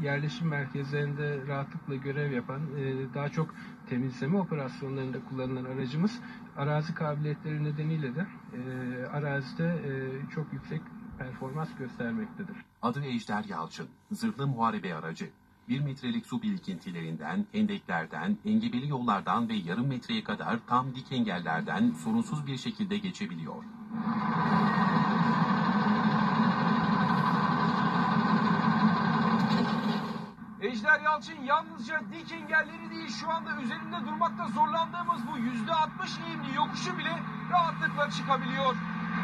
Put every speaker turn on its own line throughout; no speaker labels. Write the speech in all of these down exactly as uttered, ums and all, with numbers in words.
yerleşim merkezlerinde rahatlıkla görev yapan, daha çok temizleme operasyonlarında kullanılan aracımız arazi kabiliyetleri nedeniyle de arazide çok yüksek performans göstermektedir.
Adı Ejder Yalçın, zırhlı muharebe aracı. Bir metrelik su birikintilerinden, hendeklerden, engebeli yollardan ve yarım metreye kadar tam dik engellerden sorunsuz bir şekilde geçebiliyor.
Ejder Yalçın yalnızca dik engelleri değil, şu anda üzerinde durmakta zorlandığımız bu yüzde altmış eğimli yokuşu bile rahatlıkla çıkabiliyor.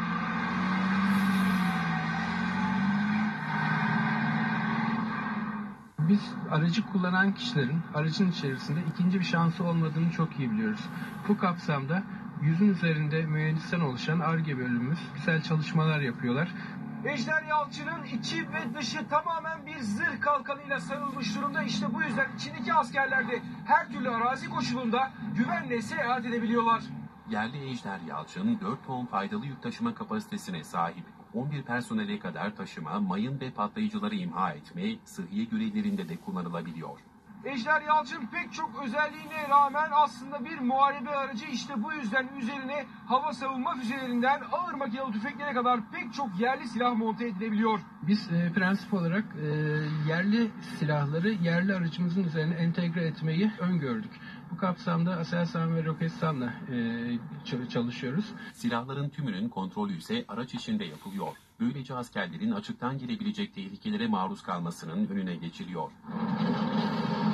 Biz aracı kullanan kişilerin aracın içerisinde ikinci bir şansı olmadığını çok iyi biliyoruz. Bu kapsamda yüzün üzerinde mühendisten oluşan Ar-Ge bölümümüz güzel çalışmalar yapıyorlar.
Ejder Yalçın'ın içi ve dışı tamamen bir zırh kalkanıyla sarılmış durumda. İşte bu yüzden içindeki askerler de her türlü arazi koşulunda güvenle seyahat edebiliyorlar.
Yerli Ejder Yalçın dört ton faydalı yük taşıma kapasitesine sahip. on bir personele kadar taşıma, mayın ve patlayıcıları imha etme, sıhhiye görevlerinde de kullanılabiliyor.
Ejder Yalçın pek çok özelliğine rağmen aslında bir muharebe aracı. İşte bu yüzden üzerine hava savunma füzelerinden ağır makinalı tüfeklere kadar pek çok yerli silah monte edilebiliyor.
Biz e, prensip olarak e, yerli silahları yerli aracımızın üzerine entegre etmeyi öngördük. Bu kapsamda Aselsan ve Roketsan'la e, çalışıyoruz.
Silahların tümünün kontrolü ise araç içinde yapılıyor. Böylece askerlerin açıktan gelebilecek tehlikelere maruz kalmasının önüne geçiliyor.